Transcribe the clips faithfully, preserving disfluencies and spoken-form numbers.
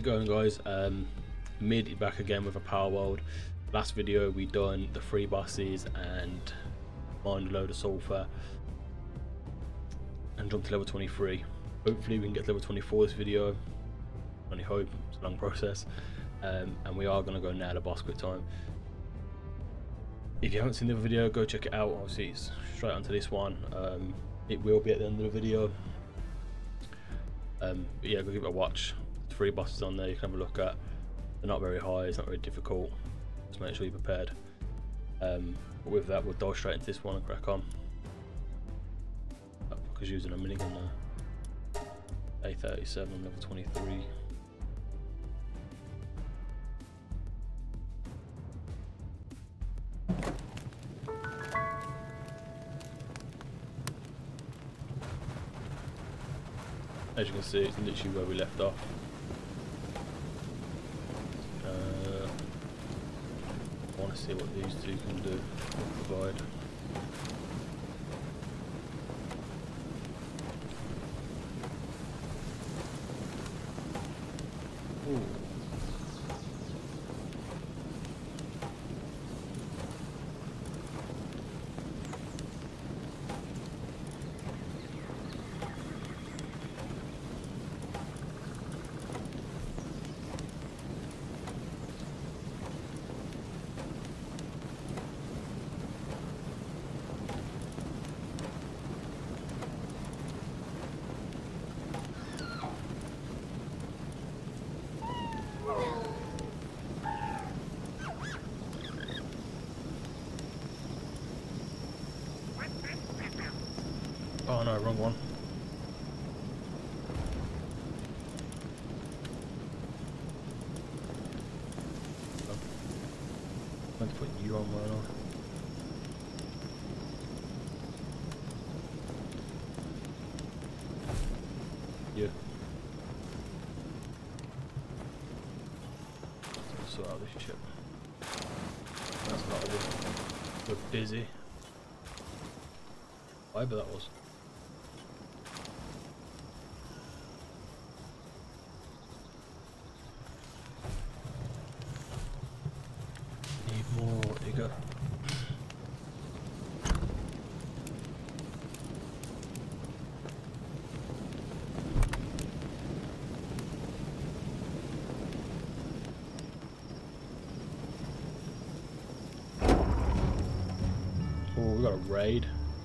going, guys? Um, Mid back again with a Palworld. Last video we done the three bosses and mined a load of sulfur and jumped to level twenty-three. Hopefully we can get to level twenty-four this video. Only hope, it's a long process. Um, and we are going to go nail a boss quick time. If you haven't seen the video, go check it out. Obviously it's straight onto this one. Um, it will be at the end of the video. Um, but yeah, go give it a watch. Three bosses on there you can have a look at. They're not very high, it's not very difficult. Just make sure you're prepared. Um, but with that, we'll dive straight into this one and crack on. Because using a minigun now. A thirty-seven, level twenty-three. As you can see, it's literally where we left off. Uh, I want to see what these two can do, provide. Ooh. Oh no, wrong one. I'm going to put you on mine on. Yeah. Let's sort out this shit. That's not good. We're busy. Whatever that was. More Igor. Oh, we got a raid.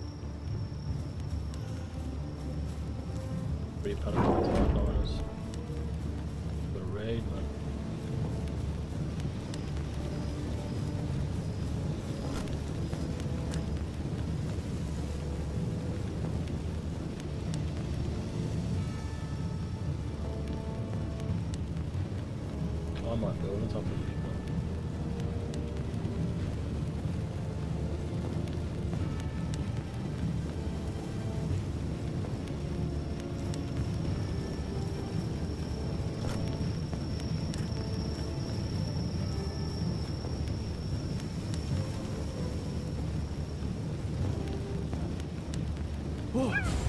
Pretty panicked about hardliners. Got a raid, man. I might build on top of it. Whoa.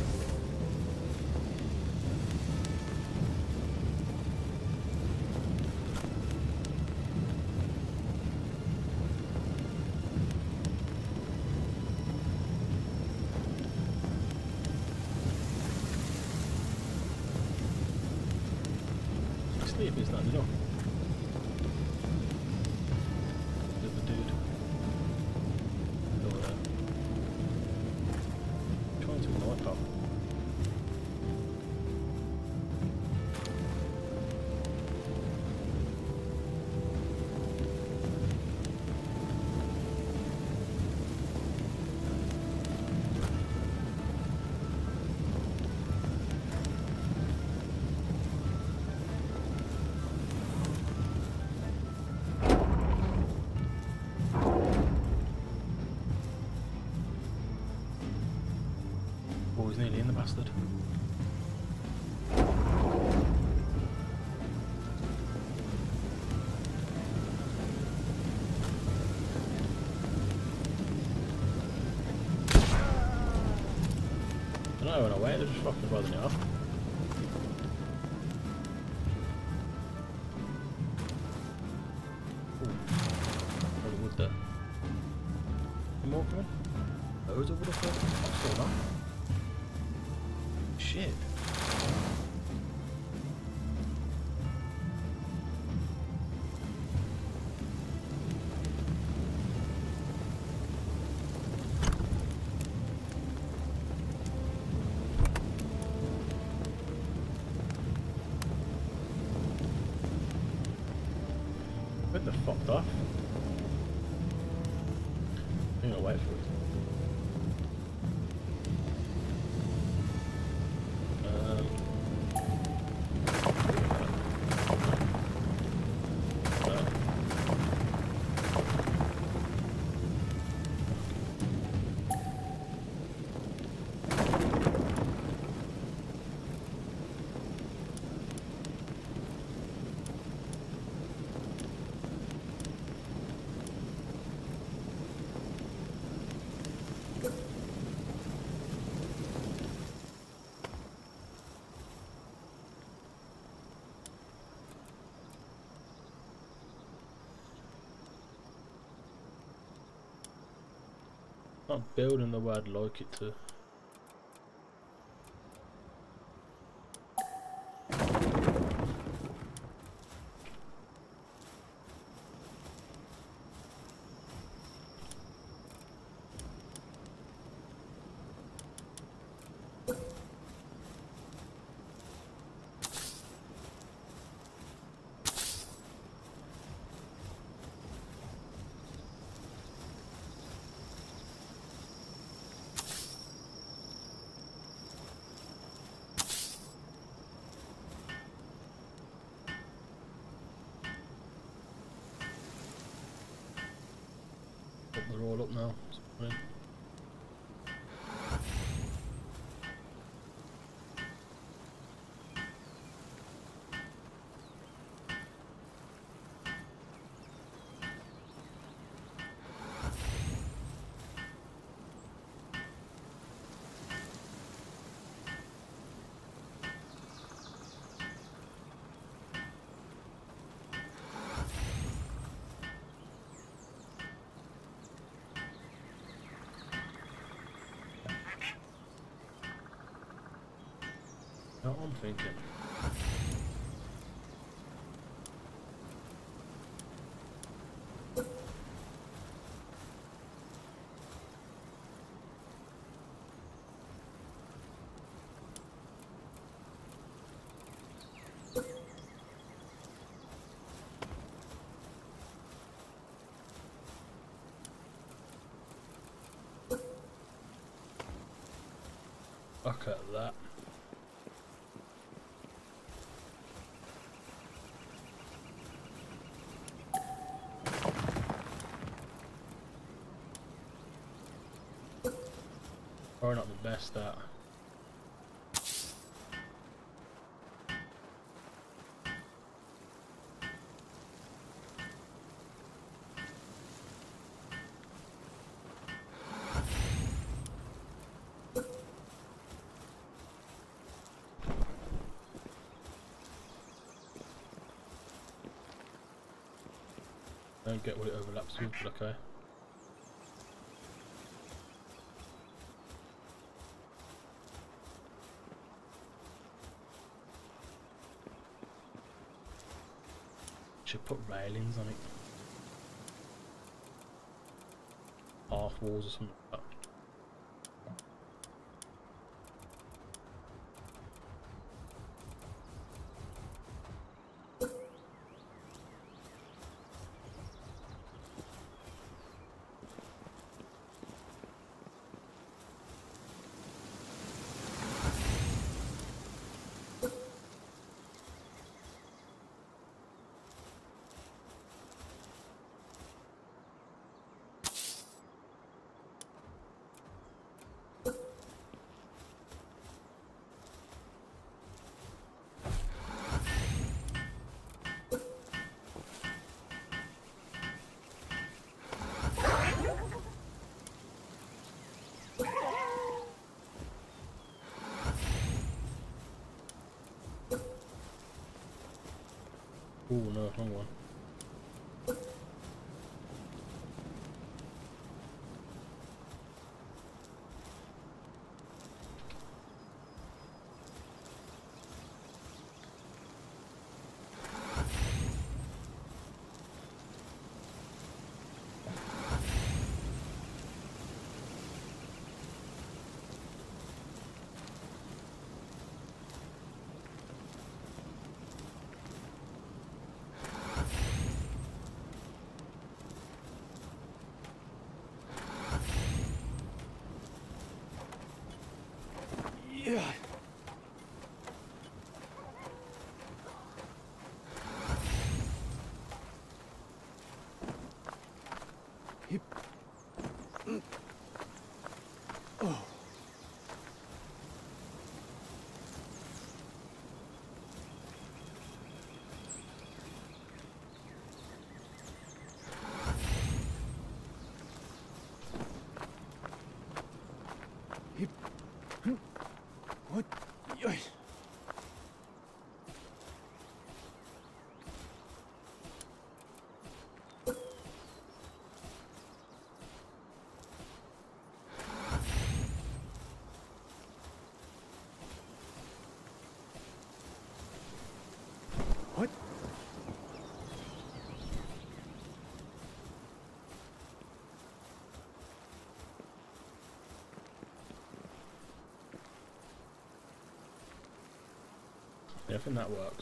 Sleep is not enough. There's the dude. Over there. Trying to ignore top. Oh, he's nearly in, the bastard. I don't know when I wait, they're just fucking bothering me off. more coming? Loads of water. What's going on? Shit. Where the fucked off? I'm gonna wait for it. Um, uh, Not building the way I'd like it to. They're all up now. It's fine. That's what I'm thinking. Look at that. Probably not the best at. Don't get what it overlaps with, but okay. Should put railings on it. Half walls or something like that. Oh no, wrong one. Yeah. Oh. What? What? Yeah, I think that works.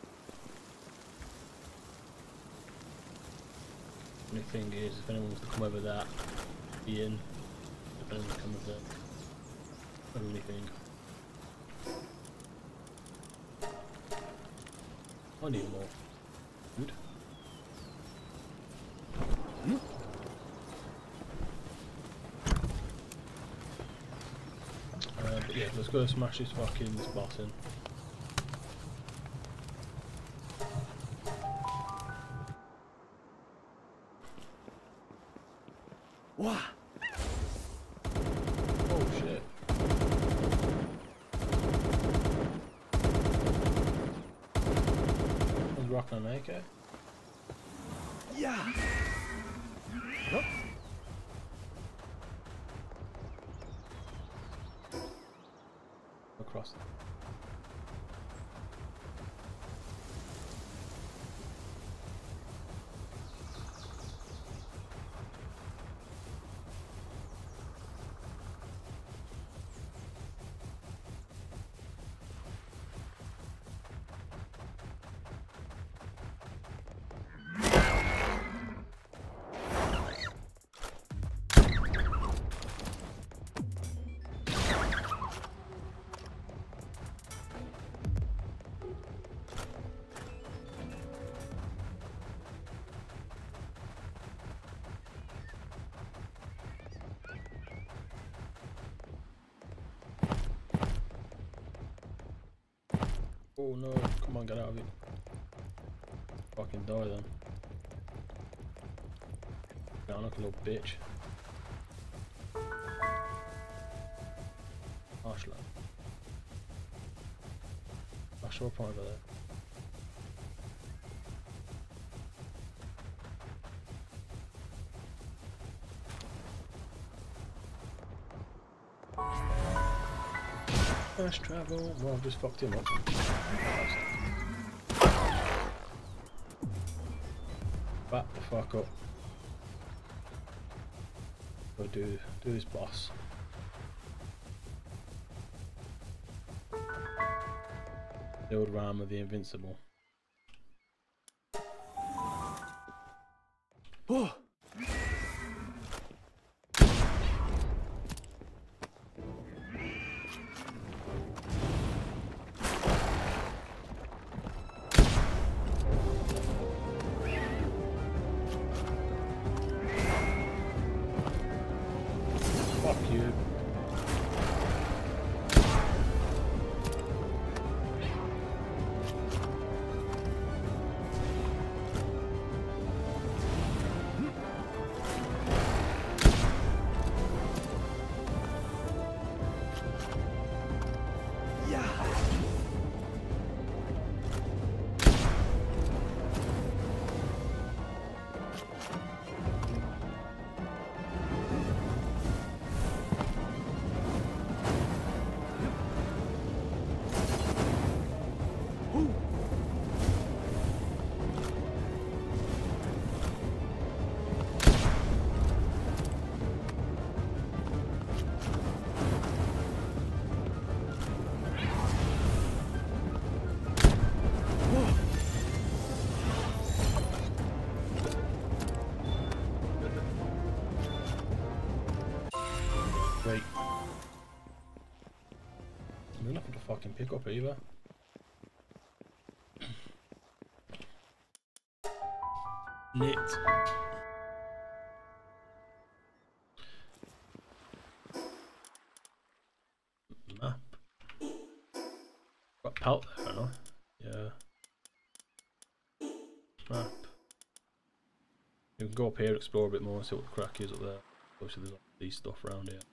Only thing is, if anyone wants to come over that, be in. If anyone wants to come over that, only thing. I need more food. Hmm? Uh, but yeah, let's go smash this fucking this boss in. Wow. Oh shit. I was rocking an A K. Yeah. Oh. Across. Oh no, come on, get out of it. Fucking die then. Yeah, I'm like a little bitch. Arschloch. I saw a point over there. Fast travel. Well, I've just fucked him up. Back the fuck up. Go do do this boss. The old ram of the invincible. Oh. Fuck you. fucking pick up either. Lit. Map. Got pelt there, haven't I? Yeah. Map. You can go up here, explore a bit more, see what the crack is up there. Obviously, there's all these stuff around here.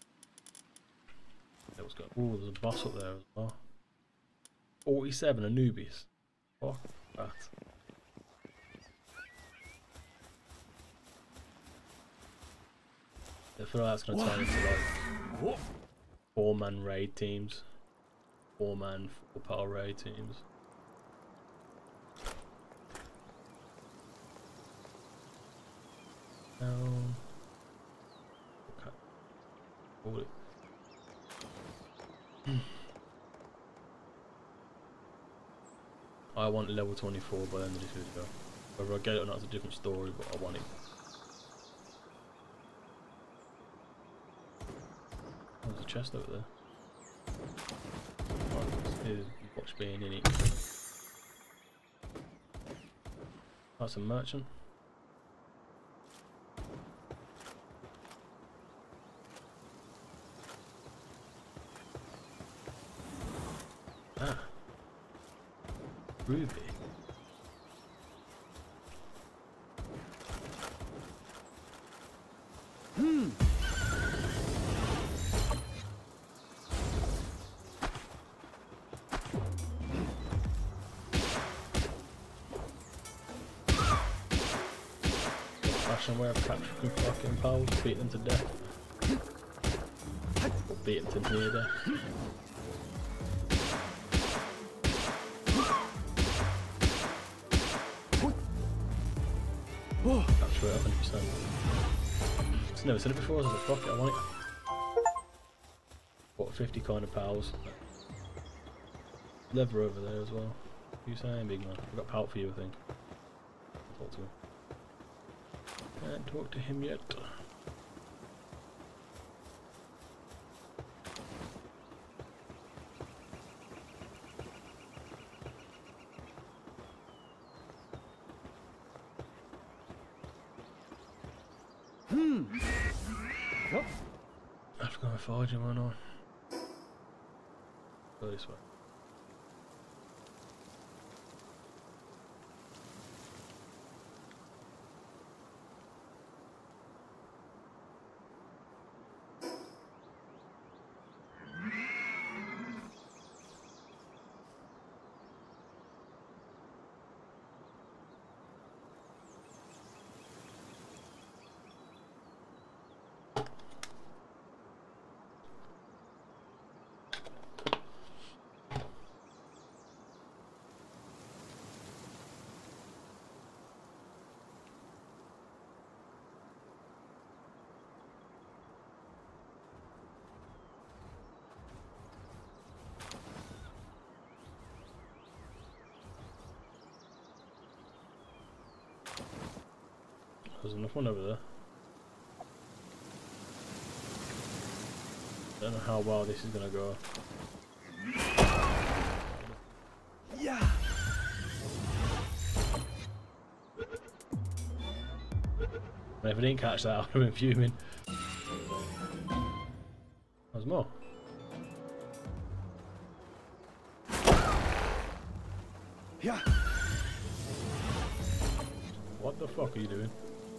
Yeah, what's going on? Oh, there's a boss up there as well. forty-seven Anubis. Fuck that. I feel like that's going to turn into like four man raid teams. Four man, four power raid teams. Um, okay. Hold it. I want level twenty-four by the end of this video. Whether I get it or not is a different story, but I want it. Oh, there's a chest over there. Oh, here's what's being in it. That's a merchant. Ah. Ruby. Hmm. Fashion way of capturing fucking pals, beat them to death. Or beat them to near death. Capture it one hundred percent. I've never seen it before, so I was like, fuck it, I want it. What, fifty kind of pals. Leather over there as well. What are you saying, big man? I've got pal for you, I think. Talk to him. Can't talk to him yet. Hmm. Yep. I have to go and forge him or not. Go this way. There's enough one over there. Don't know how well this is gonna go. Yeah. And if I didn't catch that, I would have been fuming. There's more. Yeah. What the fuck are you doing?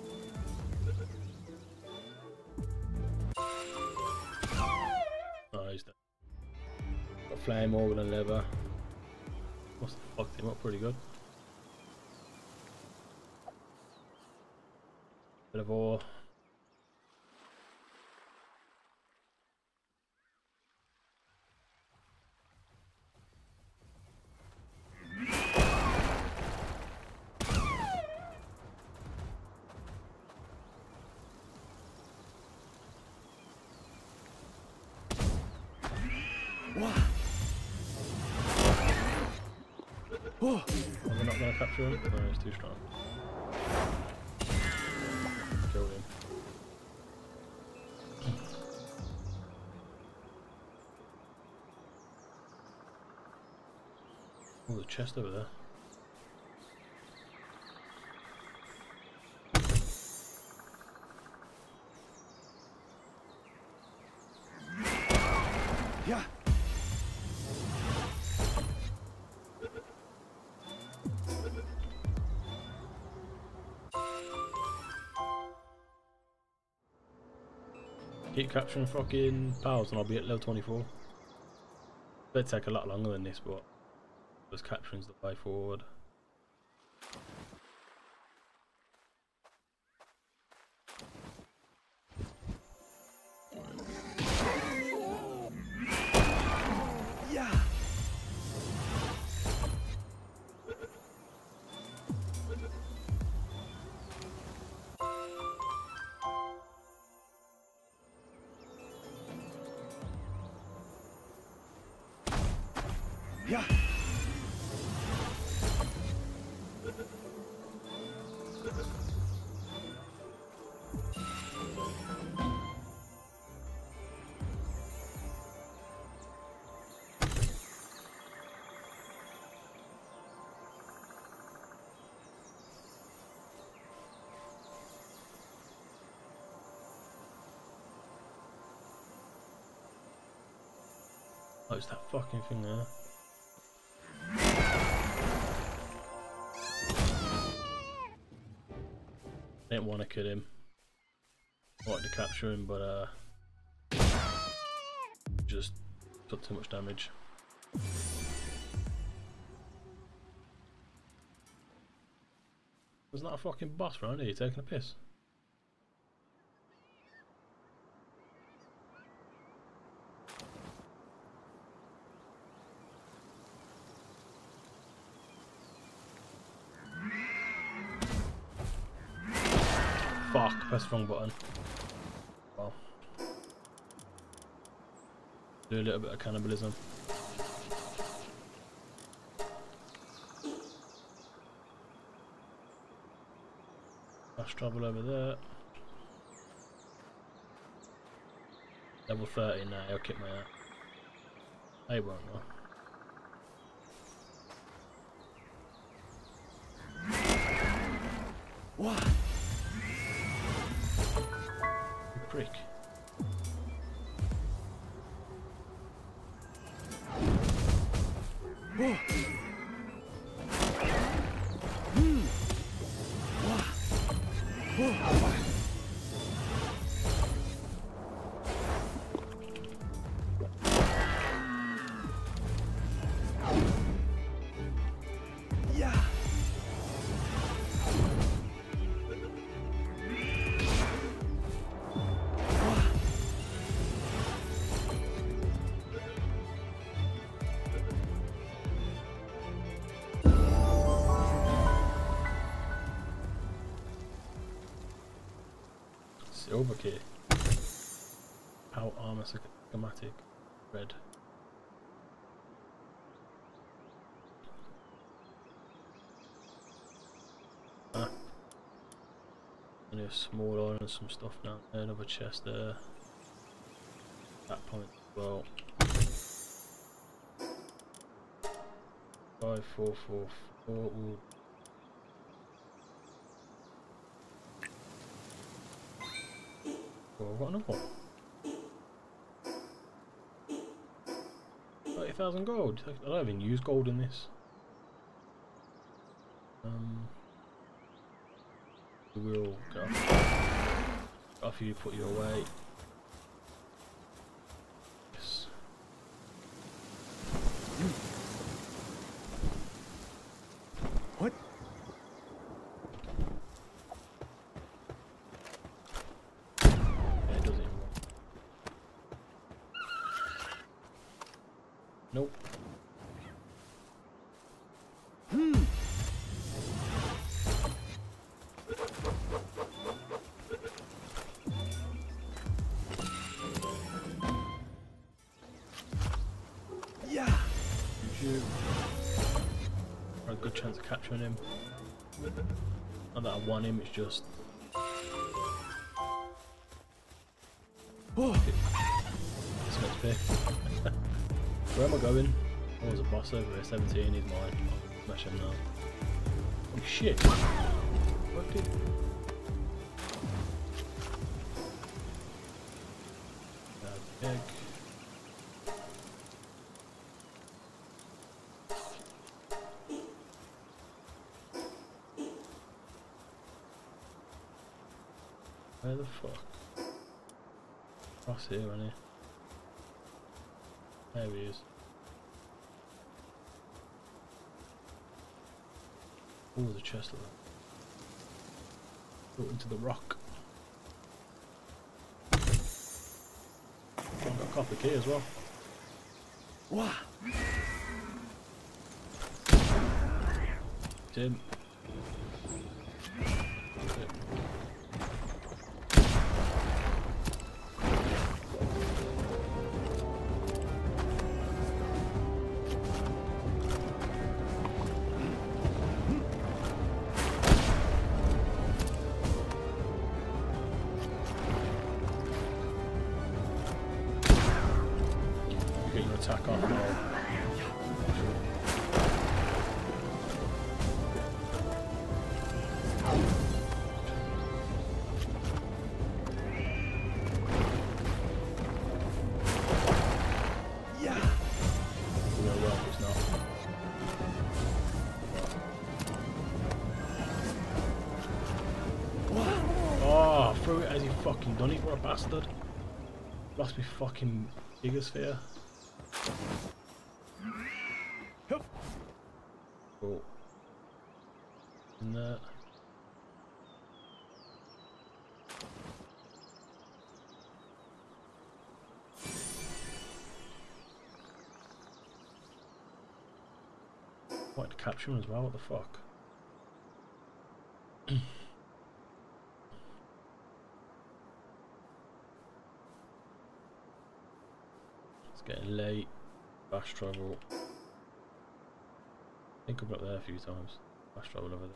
Oh, he's dead. Got flame organ and leather. Must have fucked him up pretty good. Bit of ore. Oh. Am I not going to capture him? No, he's too strong. Kill him. chest over there. Yeah. Keep capturing fucking pals and I'll be at level twenty-four. It'll take a lot longer than this, but just capturing's the way forward. Yeah. Yeah. Oh, it's that fucking thing there. I didn't want to kill him. I wanted to capture him, but uh, just took too much damage. There's not a fucking boss around here, you taking a piss? Fuck, pressed the wrong button. Well, do a little bit of cannibalism. Fast travel over there. Level thirty now, he'll kick my ass. He won't though. What? Prick. Whoa. Hmm. Wah. Whoa. Yeah. Silver key. Power armor schematic. Red. Ah. Only a small iron and some stuff down there. Another chest there. That point as well. Five, four, four, four. Ooh. Oh, I've got another one. thirty thousand gold. I don't even use gold in this. Um, we will go after you put you away. Yes. What? Yeah, it doesn't even work. Nope. Hmm. Yeah. You got a good chance of capturing him. Not that I want him, it's just Oh. this makes pay. Where am I going? Oh, there's a boss over here. seventeen, he's mine. I'll smash him now. Oh shit! What did... That's egg. Where the fuck? Across here, isn't he? There he is. Oh, the chest of that. Go into the rock. I've got a copper key as well. Wah. Tim. Attack off now. Yeah. No, well, it's not. Oh, threw it as he fucking done it, what a bastard. Lost me fucking Gigasphere. Cool. And that. Wanted to capture him as well, what the fuck? It's getting late. Fast travel. I think I've been up there a few times. Fast travel over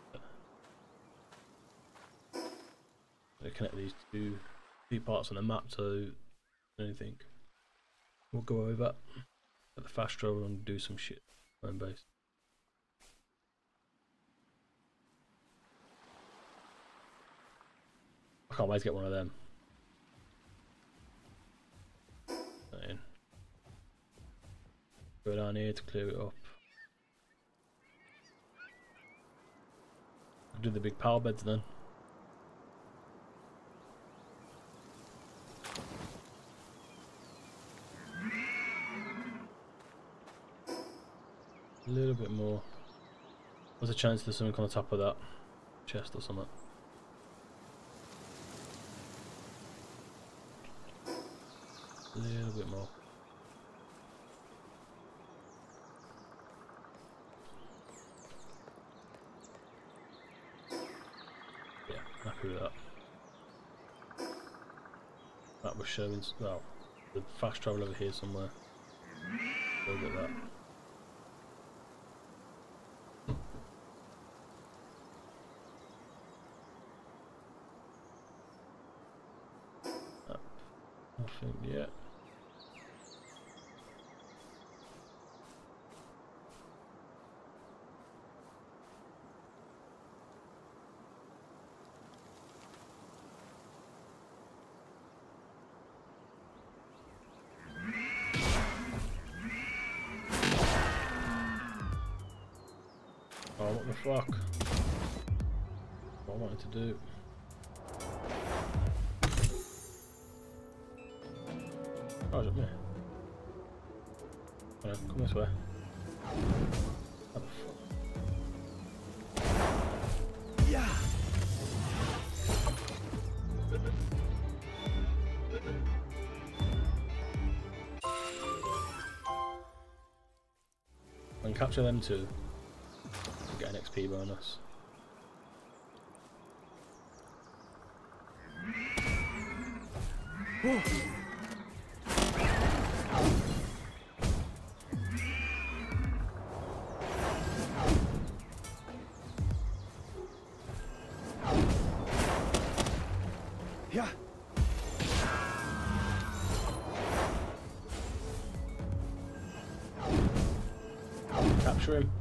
there. They connect these two, two parts on the map to anything. We'll go over at the fast travel and do some shit. Home base. I can't wait to get one of them. In. Go down here to clear it up. I'll do the big power beds then. A little bit more. There's a chance there's something on the top of that chest or something. A little bit more. Yeah, happy with that. That was showing, well, the fast travel over here somewhere. Go get that. Nothing yet. Oh, what the fuck? What I wanted to do. Oh, it's up there. Oh, no, come this way. What the fuck? Yeah. I can capture them too. Get an X P bonus. Whoa. Yeah. Puncture him.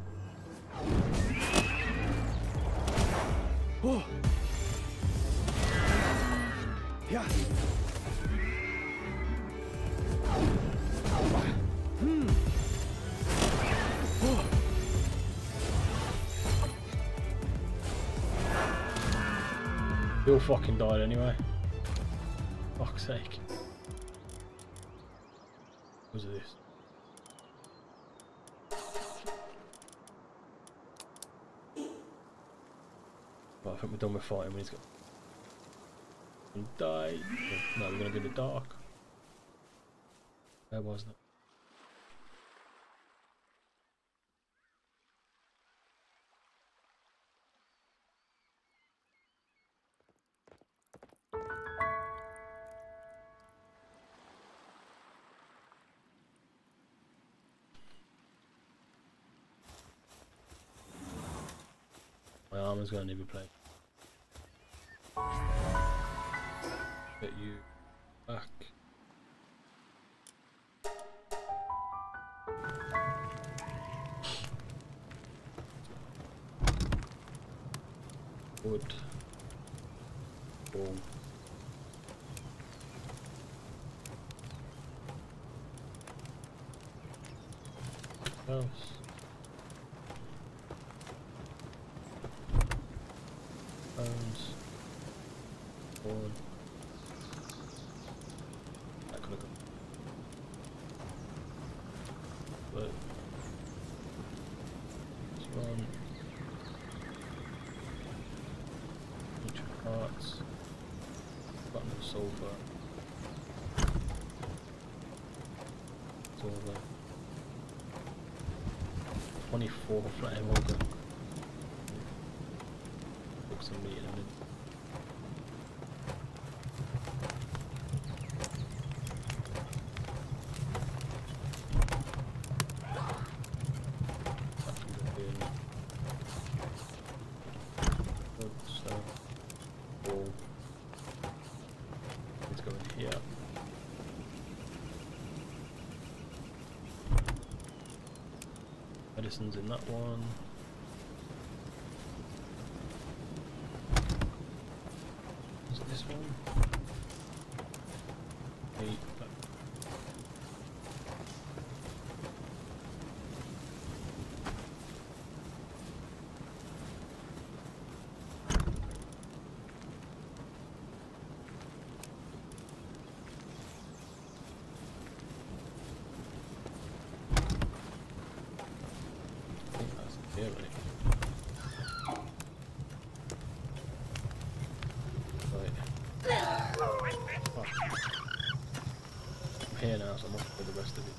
Oh. Yeah. Hmm. Oh. You all fucking died anyway. Fuck's sake. What was this? Well, I think we're done with fighting when he's got and die. No, we're gonna do the dark. Where was that? My armor's gonna need replaced. Get you back. Wood. Ball. House. Bones. Board. That could have gone. But this one. Parts, button of sulfur, it's all there. twenty-four flat holder. Cook some meat in a minute. Medicines in that one. Is it this one? Eight. Here now, so I'm off for the rest of it.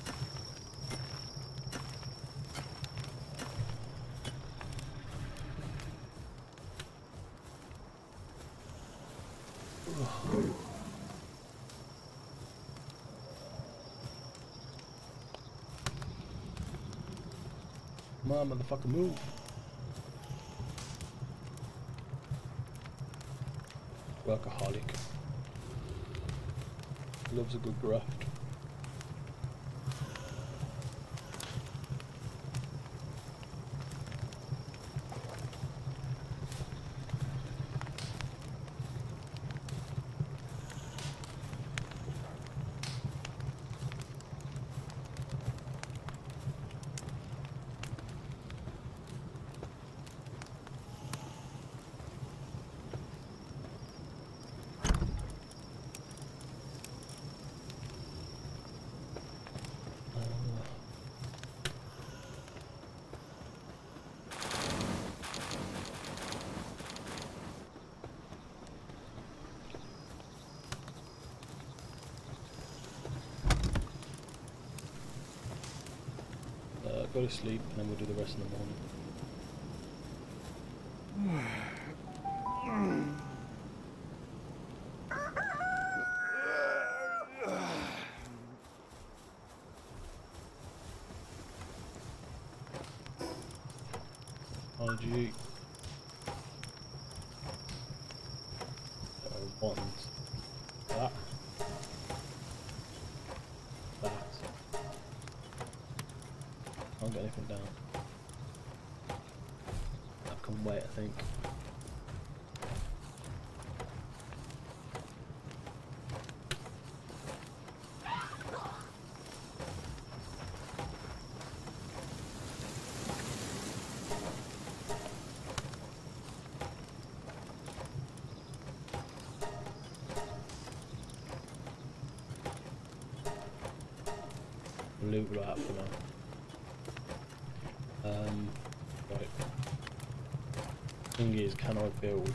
Come on, motherfucker, move. Workaholic. Loves a good graft. Go to sleep and then we'll do the rest in the morning. How did you eat? I want that. That. Can't get anything down. become wet, I think. Loot right up for now. Um, right. Thing is, can I build?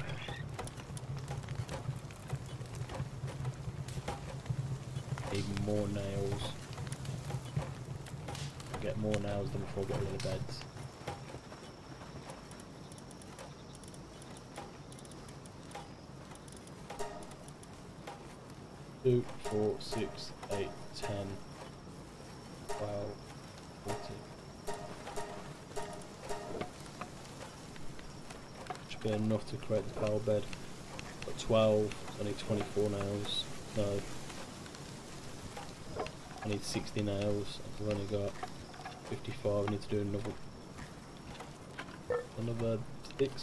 Need more nails. Get more nails than before I get rid of the beds. Two, four, six, eight, ten. twelve, fourteen. Should be enough to create the power bed. Got twelve, I need twenty-four nails. No. I need sixty nails. I've only got fifty-five. I need to do another another sticks.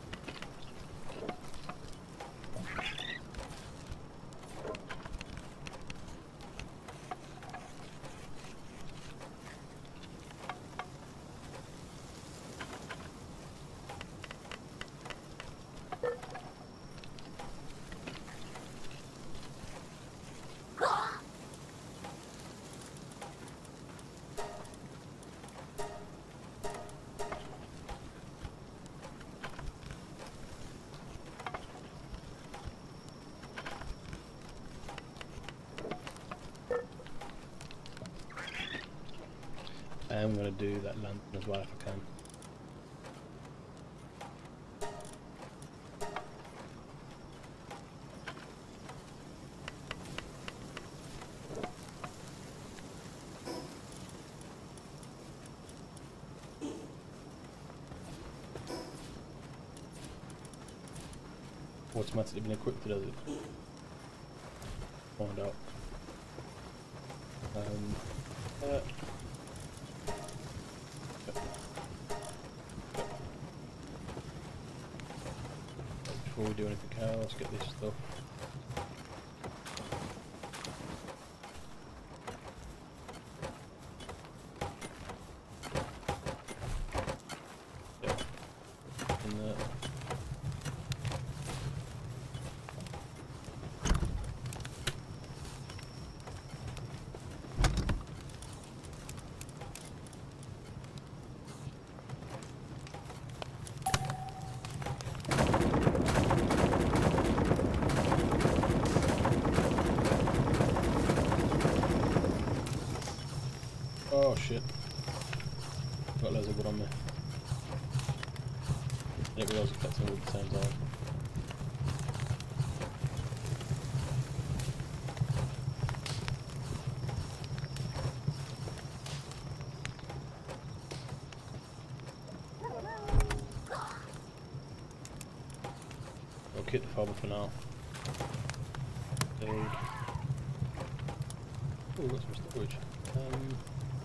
I am going to do that lantern as well if I can. Automatically been equipped, does it? Find out. Um, uh, Before we do anything else, get this stuff. Yep. In there. Oh shit. Got loads of wood on me. I didn't realise I kept some wood at the same time. I'll keep the farmer for now. Build. Oh, we've got some storage. Um,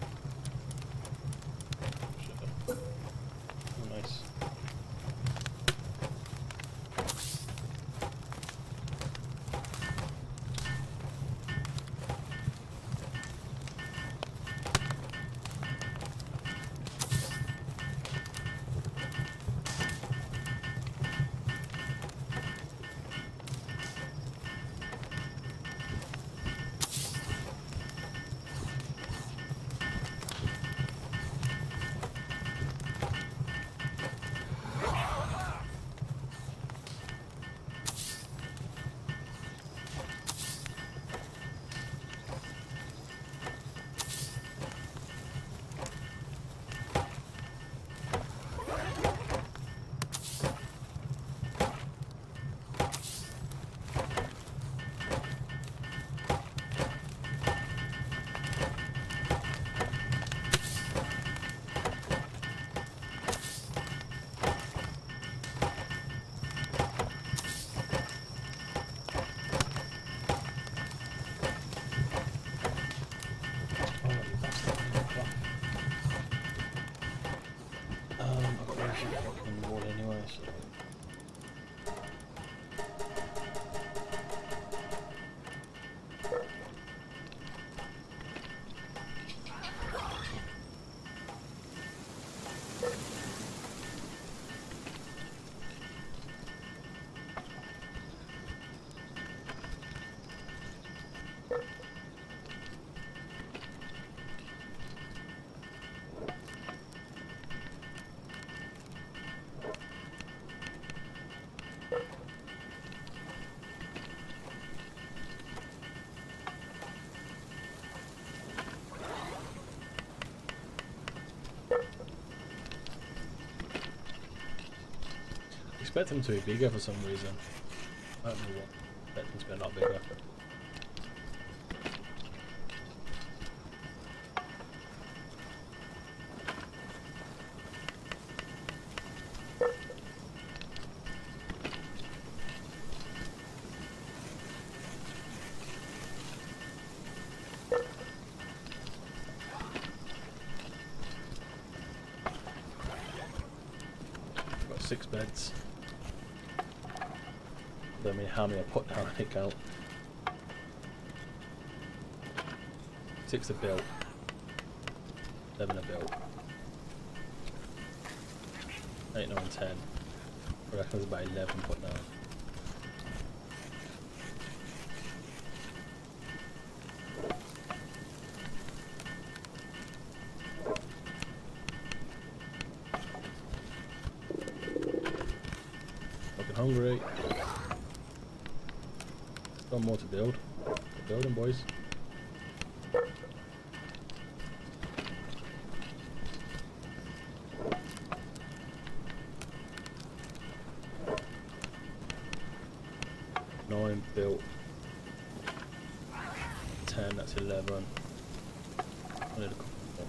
Oh, nice. expect them to be bigger for some reason. I don't know what. I expect them to be a lot bigger. Six beds. I don't mean how many I put down, I think out. Six are built. Seven are built. Eight, nine, ten. I reckon there's about eleven put down. Hungry. Got more to build. Keep building, boys. Nine built. Ten. That's eleven. I need a couple more.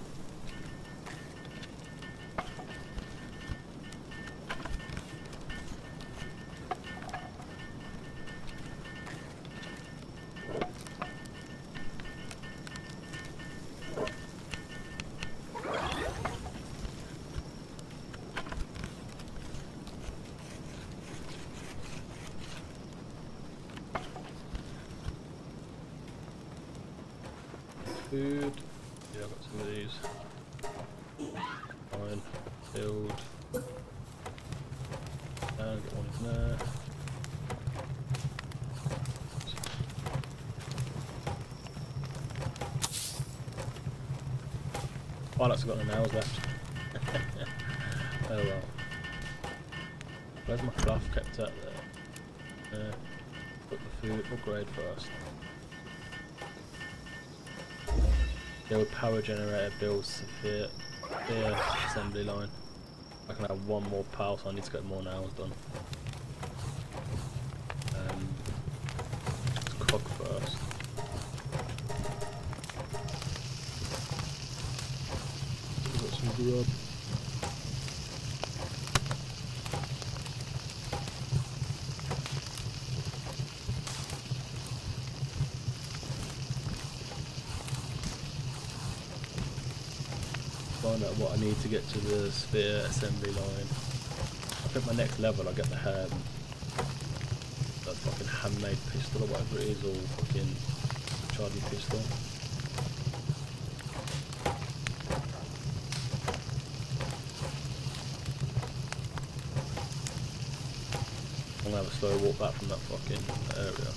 Food. Yeah, I've got some of these. Fine. Build. And get one in there. Oh, that's got no nails left. Oh well. Where's my cloth kept out there? Uh, put the food, upgrade first. Build power generator, build sphere, sphere assembly line. I can have one more power, so I need to get more nails done. Um, let's cook first. Got some grub. Find out what I need to get to the sphere assembly line. I think my next level I'll get the um, that fucking handmade pistol or whatever it is, or fucking Charlie pistol. I'm gonna have a slow walk back from that fucking area.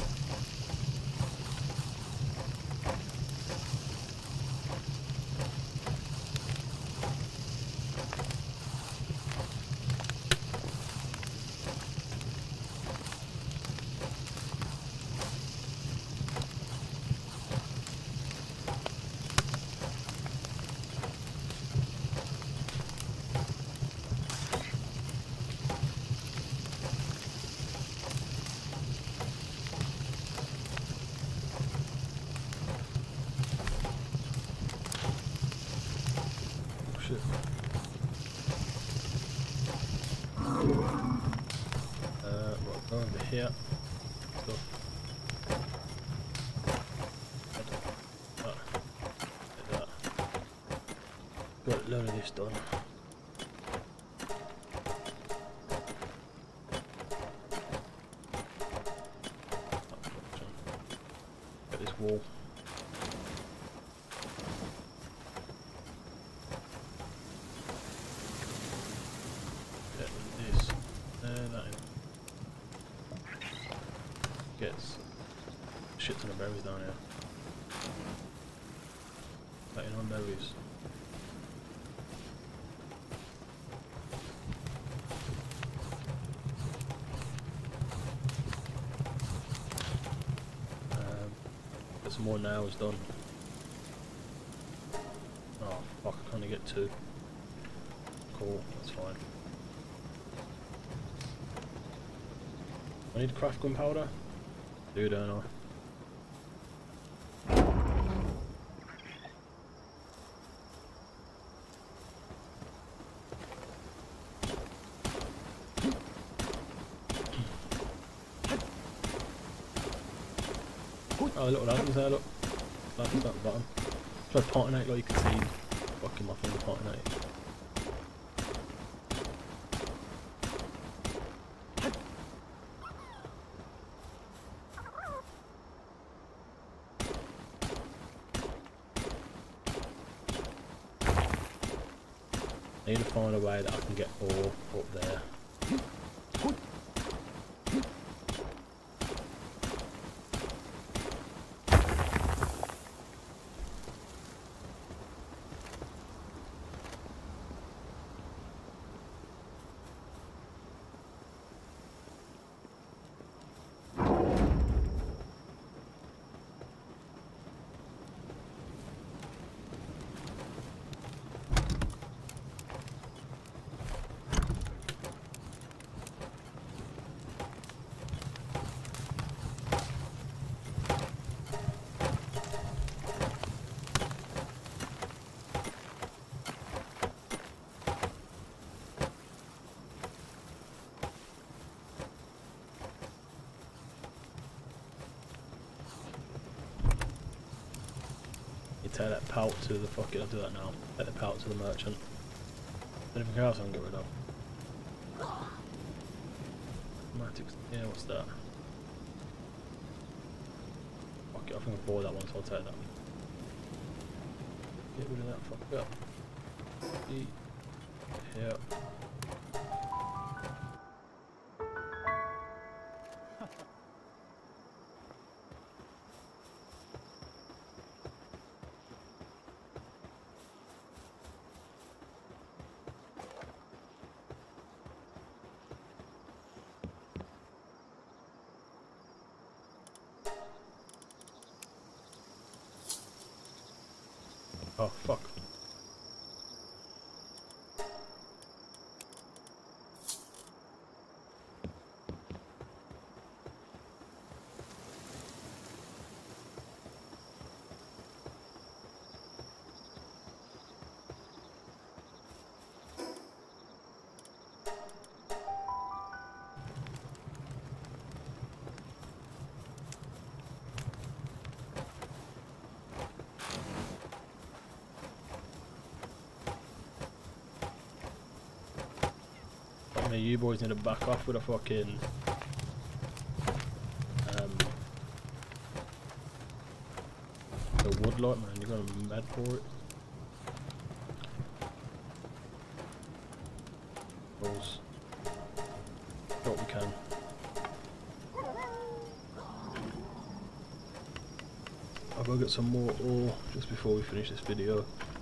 Shit. Uh, right, go over here. Stuff. Ah, like that. Got a load of this done. Get this wall. Gets shit ton of berries down here. Waiting on berries. Um, get some more nails done. Oh fuck, I can't get two. Cool, that's fine. I need to craft gunpowder. Do don't I? Oh, little lanterns there, look. Lanterns at the bottom. Try Partinate, like you can see fucking my finger Partinate. I need to find a way that I can get ore up there. Take that pelt to the fucking, I'll do that now. Take the pelt to the merchant. Anything else I can get rid of? Automatics, yeah, what's that? Fuck it, I think I bought that one, so I'll take that. Get rid of that, fuck up. E here. Oh fuck. I mean, you boys need to back off with a fucking um, the woodlight, man. You're gonna mad for it. Balls. Do what we can. I'll go get some more ore just before we finish this video.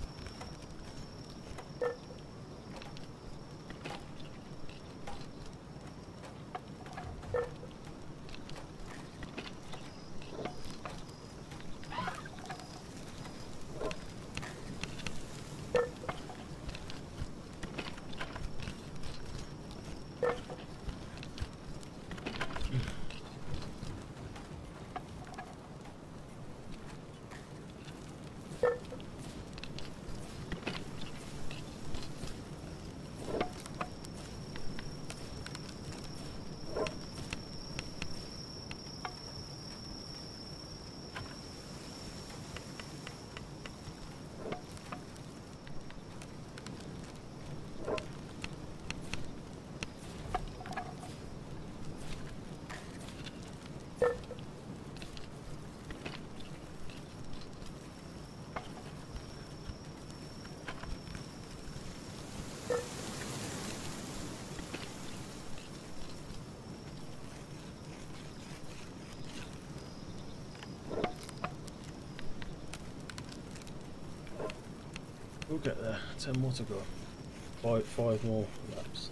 We'll get there. Ten more to go. Five, five more laps.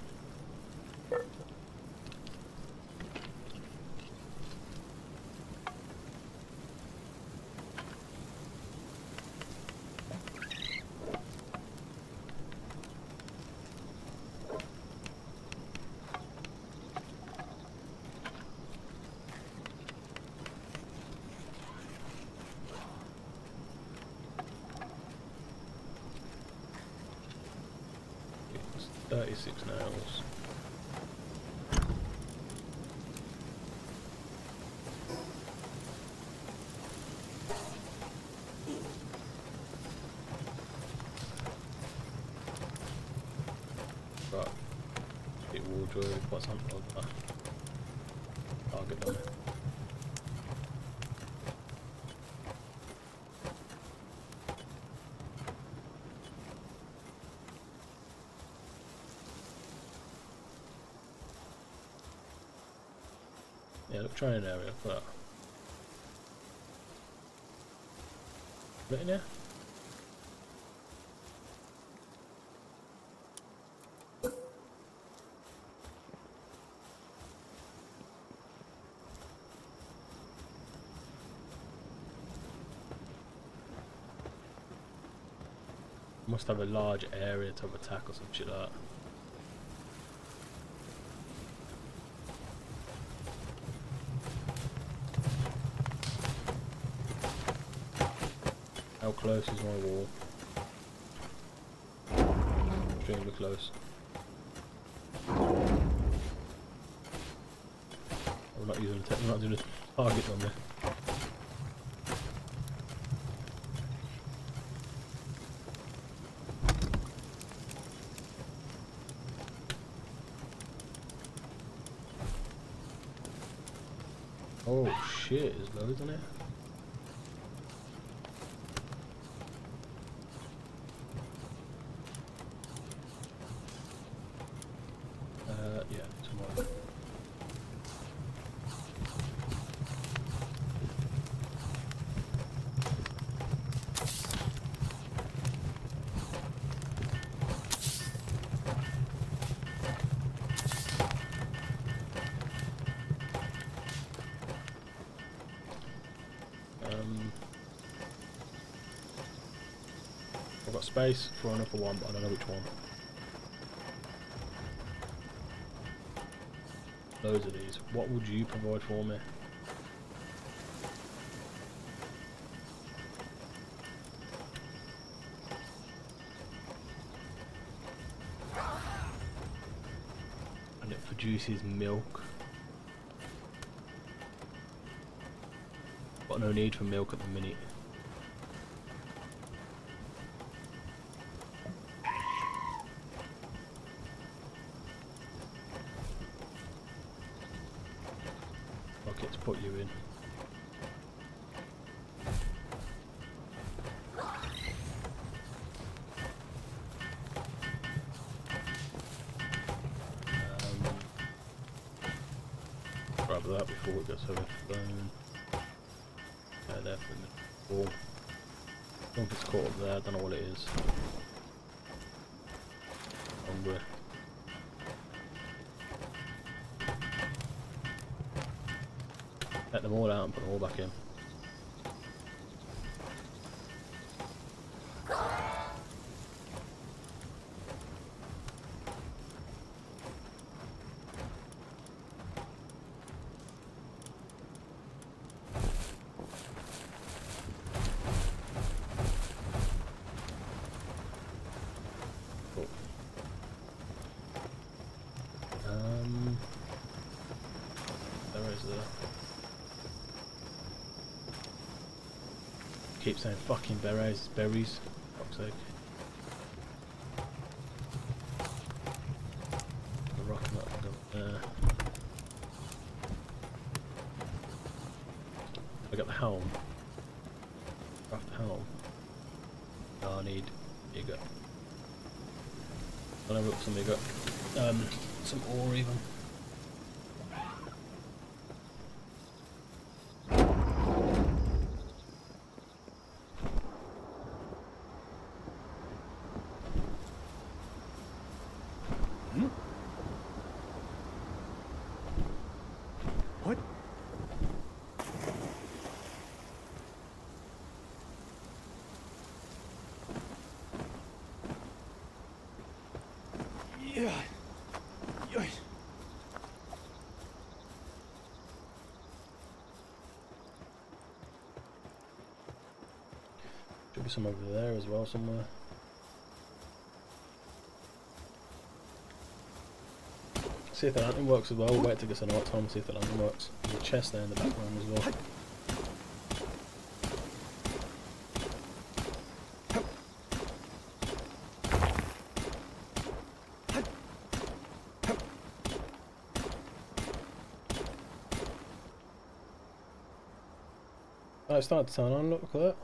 thirty-six nails. Right. Bit wardrobe, what's on that? Target on it. Yeah, look, training area, put that. Put it in here? Must have a large area to attack or some shit like that. How close is my wall? Extremely close. We're not using the we're not doing a target on there. Oh shit, there's loads on it. Uh, yeah, tomorrow. Um, I've got space for another one, but I don't know which one. Loads of these. What would you provide for me? And it produces milk. Got no need for milk at the minute. Bucket to put you in. Um, grab that before it gets overthrown. Yeah, there for the wall. I think it's caught up there, I don't know what it is. Hungry. Let them all out and put them all back in. Cool. Um, there is the. Keep saying fucking berets, berries. Fuck's sake. The rock that go there. I got the helm. Craft the helm. Oh, I need. Here you go. I know some you got. Um, some ore even. What? Yeah. Yeah. Should be some over there as well somewhere. see if the lantern works as well. We'll wait till it's the night time and see if the lantern works. There's a chest there in the background as well. Oh, it's starting to turn on, look, look at that.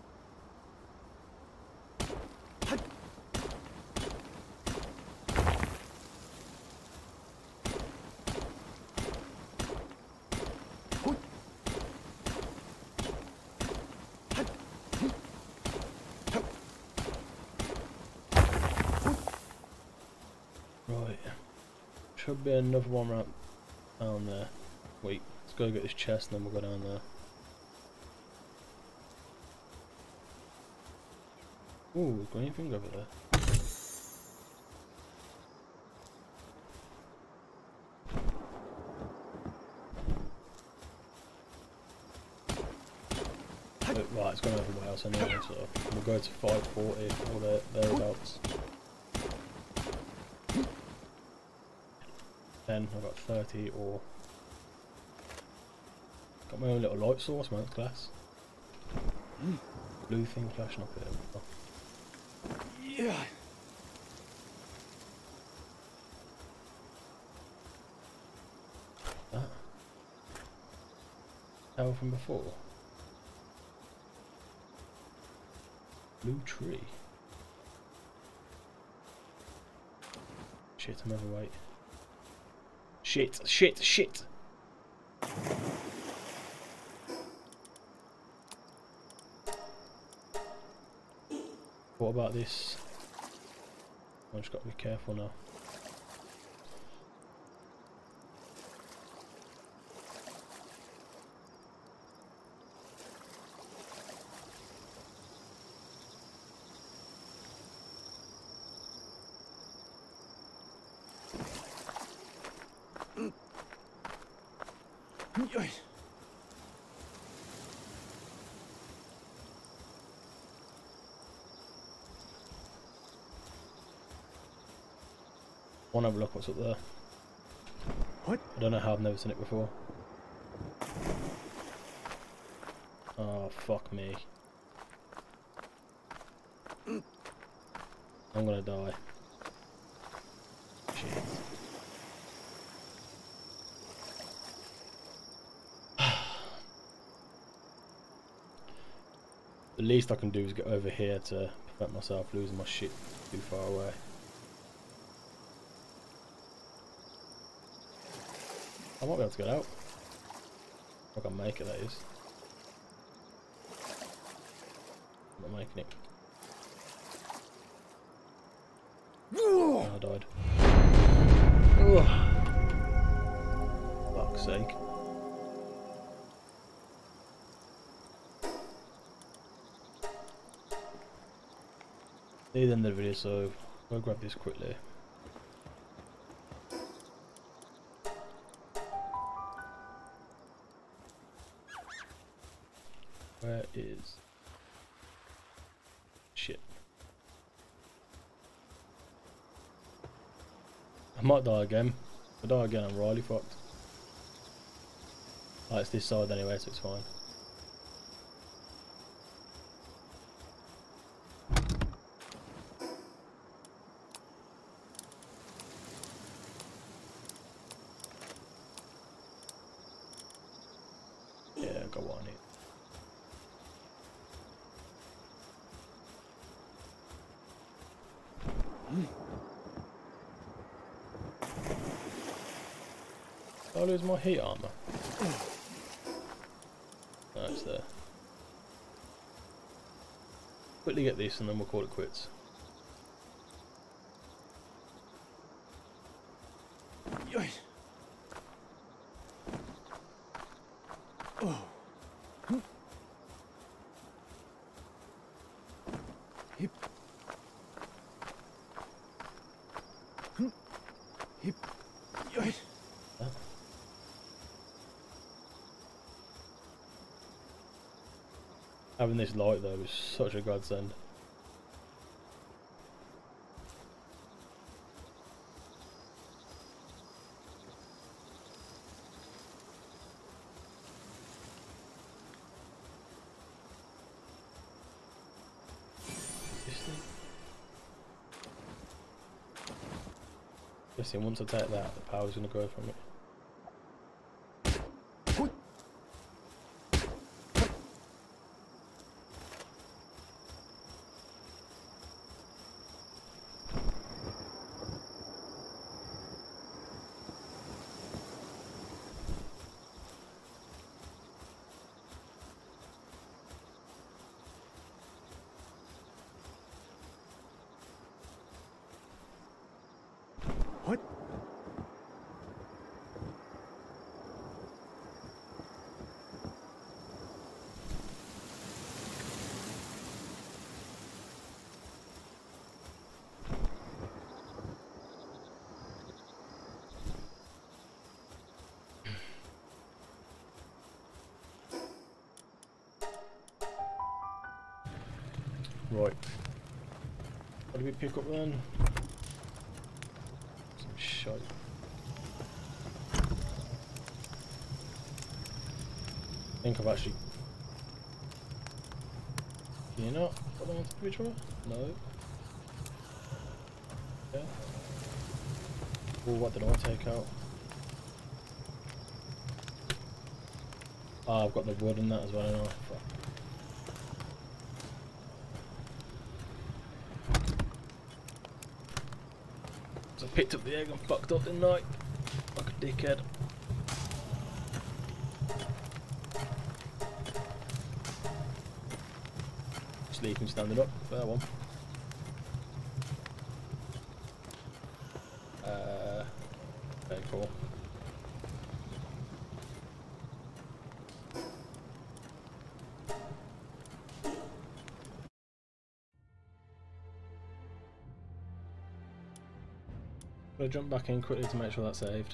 Right, should be another one right down there. Wait, let's go get this chest and then we'll go down there. Ooh, green thing over there. But, right, it's going over Wales anyway, so we'll go to five forty or there, thereabouts. Then I've got thirty or. Got my own little light source, man, it's class. Blue thing flashing up here. Oh. Yeah. That tower from before. Blue tree. Shit, I'm overweight. Shit, shit, shit! What about this? I just got to be careful now. Wanna have a look what's up there. What? I don't know how I've never seen it before. Oh fuck me. I'm gonna die. Shit. The least I can do is get over here to prevent myself losing my shit too far away. I might be able to get out. I can make it, that is. I'm not making it. Oh, I died. Ugh. Fuck's sake. Need to end the video, so I'll grab this quickly. Where is shit? I might die again. If I die again, I'm really fucked. Oh, it's this side anyway, so it's fine. Yeah, got what I need. I'll lose my heat armor. No, it's there. Quickly get this and then we'll call it quits. Oh. Hip. Hip. Yoy. Having this light though is such a godsend. Listen, once I take that, the power's going to go from it. What? Right. What did we pick up then? Some shite. I think I've actually. Can you not put them onto the bridge roller? No. Yeah. Oh, what did I take out? Ah, oh, I've got the wood in that as well now. Fuck. So I picked up the egg and fucked up, didn't I? Like a dickhead. Sleeping standing up, fair one. Uh, very cool. I'm gonna jump back in quickly to make sure that's saved.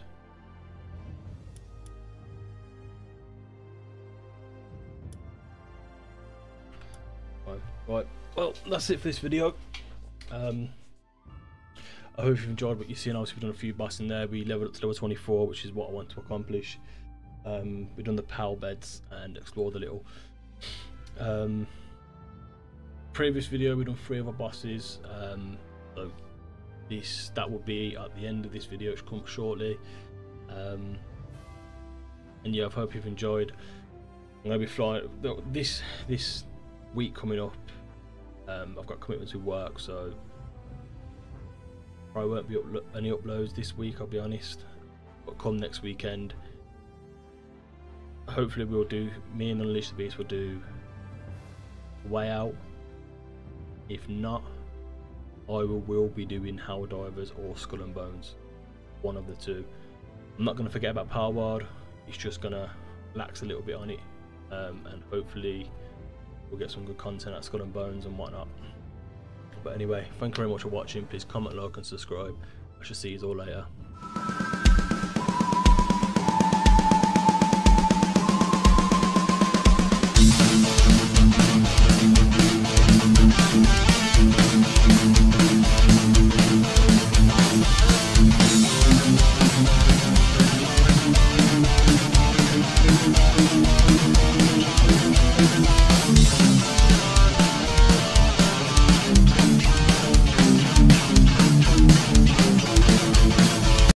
Right, right. Well, that's it for this video. Um, I hope you've enjoyed what you've seen. Obviously, we've done a few busts in there. We leveled up to level twenty-four, which is what I want to accomplish. Um, we've done the pal beds and explored a little. Um, previous video, we've done three other bosses. Um, so this that will be at the end of this video, which comes shortly. Um, and yeah, I hope you've enjoyed. I'm gonna be flying this this week coming up. Um, I've got commitments with work, so I won't be uplo any uploads this week, I'll be honest. But come next weekend, hopefully we'll do. Me and Unleash the Beast will do Way Out. If not, I will, will be doing Hell Divers or Skull and Bones, one of the two. I'm not going to forget about Power World, it's just going to lax a little bit on it, um, and hopefully we'll get some good content at Skull and Bones and whatnot. But anyway, thank you very much for watching. Please comment, like and subscribe. I shall see you all later. We'll be right back.